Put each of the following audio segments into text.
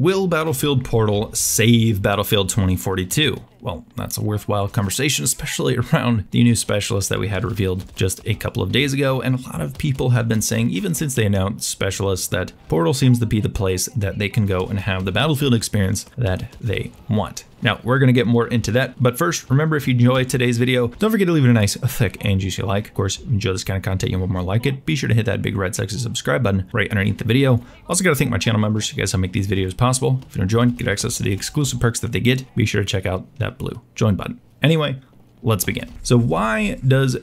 Will Battlefield Portal save Battlefield 2042? Well, that's a worthwhile conversation, especially around the new specialist that we had revealed just a couple of days ago. And a lot of people have been saying, even since they announced specialists, that Portal seems to be the place that they can go and have the Battlefield experience that they want. Now, we're going to get more into that, but first, remember, if you enjoyed today's video, don't forget to leave it a nice, thick, and juicy like. Of course, if you enjoy this kind of content, you want more like it, be sure to hit that big red sexy subscribe button right underneath the video. Also got to thank my channel members, you guys help make these videos possible. If you don't join, get access to the exclusive perks that they get, be sure to check out that blue join button. Anyway, let's begin. So why does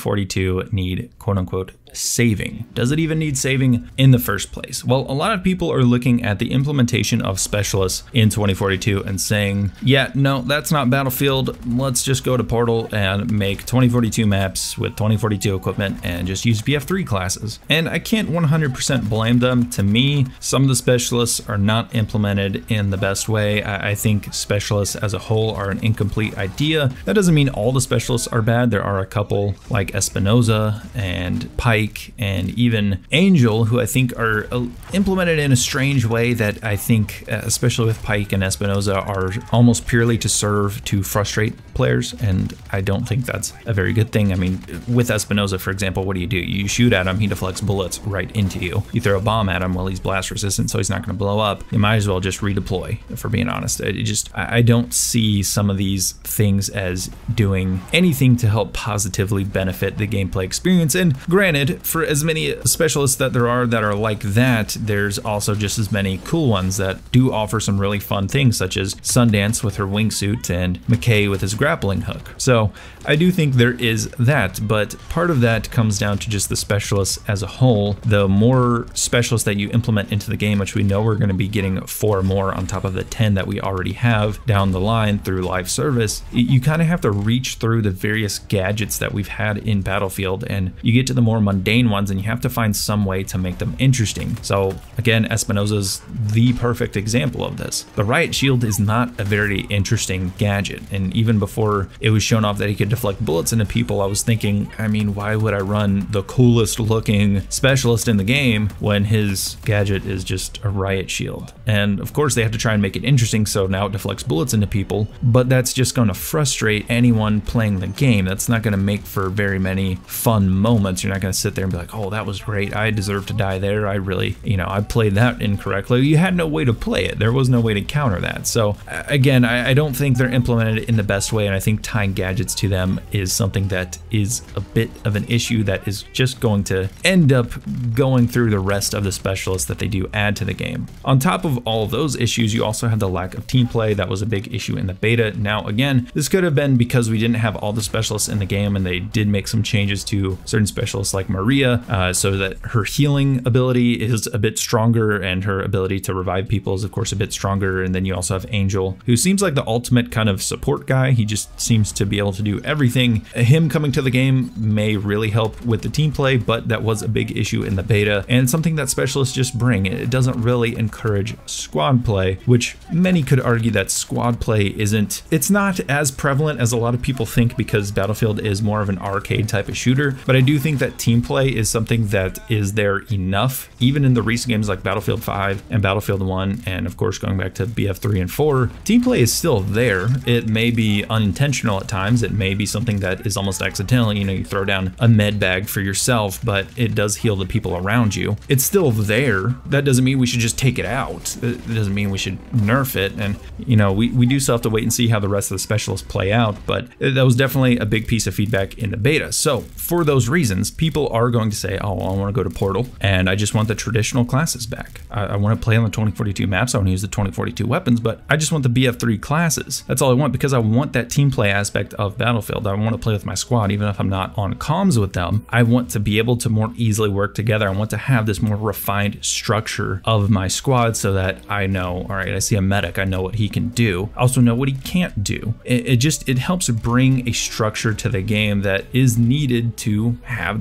2042 need quote-unquote saving? Does it even need saving in the first place? Well, a lot of people are looking at the implementation of specialists in 2042 and saying, yeah, no, that's not Battlefield. Let's just go to Portal and make 2042 maps with 2042 equipment and just use BF3 classes. And I can't 100% blame them. To me, some of the specialists are not implemented in the best way. I think specialists as a whole are an incomplete idea. That doesn't mean all the specialists are bad. There are a couple like Espinosa and Pike and even Angel, who I think are implemented in a strange way that I think, especially with Pike and Espinosa, are almost purely to frustrate players, and I don't think that's a very good thing. I mean, with Espinosa, for example, what do? You shoot at him, he deflects bullets right into you. You throw a bomb at him, well, he's blast resistant, so he's not going to blow up. You might as well just redeploy, for being honest. I don't see some of these things as doing anything to help positively benefit the gameplay experience. And granted, for as many specialists that there are that are like that, there's also just as many cool ones that do offer some really fun things, such as Sundance with her wingsuit and McKay with his grappling hook. So I do think there is that, but part of that comes down to just the specialists as a whole. The more specialists that you implement into the game, which we know we're going to be getting 4 more on top of the 10 that we already have down the line through live service, you kind of have to reach through the various gadgets that we've had in Battlefield, and you get to the more mundane ones and you have to find some way to make them interesting. So again, Espinosa's the perfect example of this. The riot shield is not a very interesting gadget, and even before it was shown off that he could deflect bullets into people, I was thinking, I mean, why would I run the coolest looking specialist in the game when his gadget is just a riot shield? And of course they have to try and make it interesting, so now it deflects bullets into people, but that's just going to frustrate anyone playing the game. That's not going to make for very many fun moments. You're not going to sit there and be like, oh, that was great, I deserve to die there, I really, I played that incorrectly. You had no way to play it. There was no way to counter that. So again, I don't think they're implemented in the best way, and I think tying gadgets to them is something that is a bit of an issue that is just going to end up going through the rest of the specialists that they do add to the game. On top of all of those issues, you also have the lack of team play. That was a big issue in the beta. Now again, this could have been because we didn't have all the specialists in the game, and they did make some changes to certain specialists like Maria, so that her healing ability is a bit stronger and her ability to revive people is of course a bit stronger. And then you also have Angel, who seems like the ultimate kind of support guy. He just seems to be able to do everything. Him coming to the game may really help with the team play, but that was a big issue in the beta and something that specialists just bring. It doesn't really encourage squad play, which many could argue that squad play it's not as prevalent as a lot of people think, because Battlefield is more of an arcade type of shooter. But I do think that team play is something that is there enough, even in the recent games like Battlefield 5 and Battlefield 1, and of course going back to BF3 and 4, team play is still there. It may be unintentional at times, it may be something that is almost accidental, you throw down a med bag for yourself, but it does heal the people around you. It's still there. That doesn't mean we should just take it out. It doesn't mean we should nerf it, and we do still have to wait and see how the rest of the specialists play out, but that was definitely a big piece of feedback in the beta. So for those reasons, people are going to say, oh, I want to go to Portal and I just want the traditional classes back. I want to play on the 2042 maps, I want to use the 2042 weapons, but I just want the BF3 classes. That's all I want, because I want that team play aspect of Battlefield. I want to play with my squad, even if I'm not on comms with them. I want to be able to more easily work together. I want to have this more refined structure of my squad so that I know, all right, I see a medic, I know what he can do. I also know what he can't do. It helps bring a structure to the game that is needed to have that Battlefield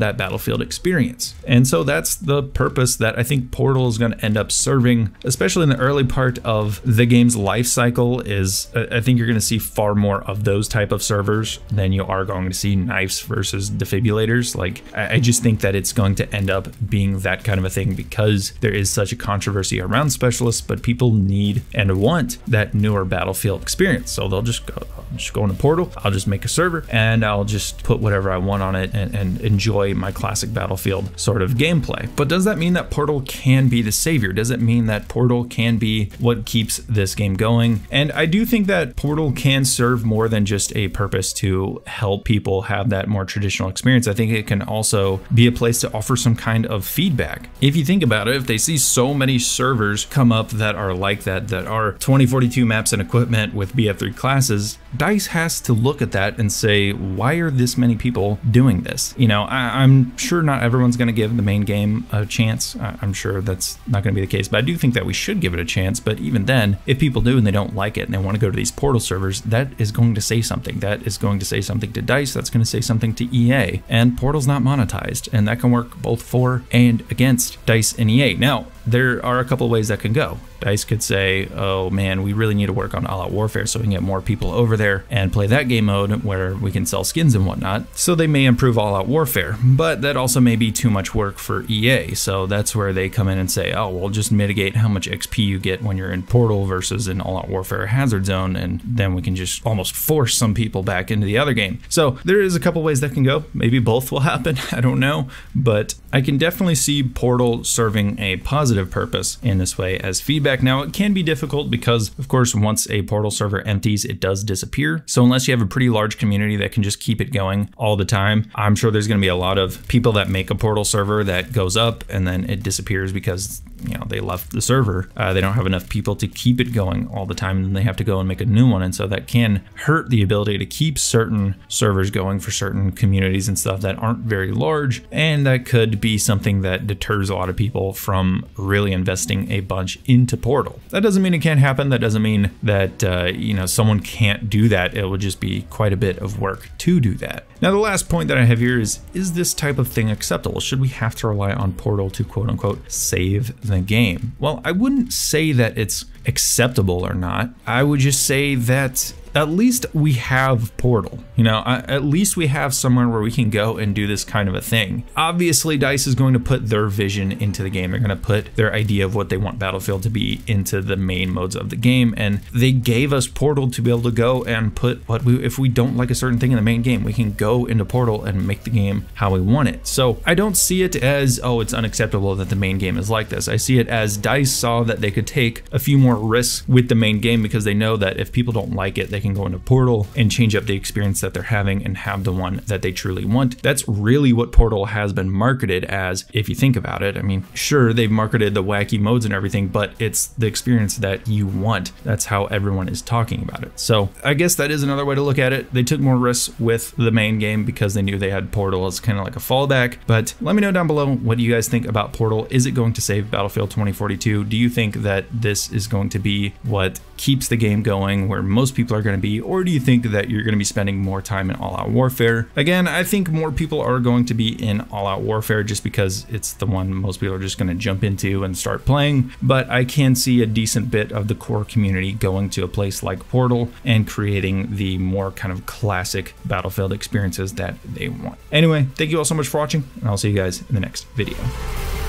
Battlefield experience. And so that's the purpose that I think Portal is going to end up serving, especially in the early part of the game's life cycle. Is I think you're going to see far more of those type of servers than you are going to see knives versus defibrillators. Like, I just think that it's going to end up being that kind of a thing because there is such a controversy around specialists, but people need and want that newer Battlefield experience. So they'll just go into Portal, I'll just make a server and I'll just put whatever I want on it and enjoy my classic Battlefield sort of gameplay. But does that mean that Portal can be the savior? Does it mean that Portal can be what keeps this game going? And I do think that Portal can serve more than just a purpose to help people have that more traditional experience. I think it can also be a place to offer some kind of feedback. If you think about it, if they see so many servers come up that are like that are 2042 maps and equipment with BF3 classes, DICE has to look at that and say, why are this many people doing this? You know, I'm sure not everyone's going to give the main game a chance. I'm sure that's not going to be the case, but I do think that we should give it a chance. But even then, if people do and they don't like it and they want to go to these Portal servers, that is going to say something. That is going to say something to DICE. That's going to say something to EA. And Portal's not monetized, and that can work both for and against DICE and EA. Now, there are a couple of ways that can go. DICE could say, oh man, we really need to work on All Out Warfare so we can get more people over there and play that game mode where we can sell skins and whatnot. So they may improve All Out Warfare, but that also may be too much work for EA. So that's where they come in and say, oh, we'll just mitigate how much XP you get when you're in Portal versus in All Out Warfare Hazard Zone, and then we can just almost force some people back into the other game. So there is a couple ways that can go. Maybe both will happen, I don't know, but I can definitely see Portal serving a positive purpose in this way as feedback. Now, it can be difficult because, of course, once a Portal server empties, it does disappear. So unless you have a pretty large community that can just keep it going all the time, I'm sure there's going to be a lot of people that make a Portal server that goes up and then it disappears because, you know, they left the server. They don't have enough people to keep it going all the time, and then they have to go and make a new one. And so that can hurt the ability to keep certain servers going for certain communities and stuff that aren't very large. And that could be something that deters a lot of people from really investing a bunch into Portal. That doesn't mean it can't happen. That doesn't mean that, you know, someone can't do that. It will just be quite a bit of work to do that. Now, the last point that I have here is this type of thing acceptable? Should we have to rely on Portal to quote unquote save the game? Well, I wouldn't say that it's acceptable or not. I would just say that at least we have Portal, you know, at least we have somewhere where we can go and do this kind of a thing. Obviously, DICE is going to put their vision into the game. They're going to put their idea of what they want Battlefield to be into the main modes of the game. And they gave us Portal to be able to go and put if we don't like a certain thing in the main game, we can go into Portal and make the game how we want it. So I don't see it as, oh, it's unacceptable that the main game is like this. I see it as DICE saw that they could take a few more risks with the main game because they know that if people don't like it, they can go into Portal and change up the experience that they're having and have the one that they truly want. That's really what Portal has been marketed as, if you think about it. I mean, sure, they've marketed the wacky modes and everything, but it's the experience that you want. That's how everyone is talking about it. So I guess that is another way to look at it. They took more risks with the main game because they knew they had Portal as kind of like a fallback. But let me know down below, what do you guys think about Portal? Is it going to save Battlefield 2042? Do you think that this is going to be what keeps the game going, where most people are going to be, or do you think that you're going to be spending more time in All Out Warfare? Again, I think more people are going to be in All Out Warfare just because it's the one most people are just going to jump into and start playing, but I can see a decent bit of the core community going to a place like Portal and creating the more kind of classic Battlefield experiences that they want. Anyway, thank you all so much for watching, and I'll see you guys in the next video.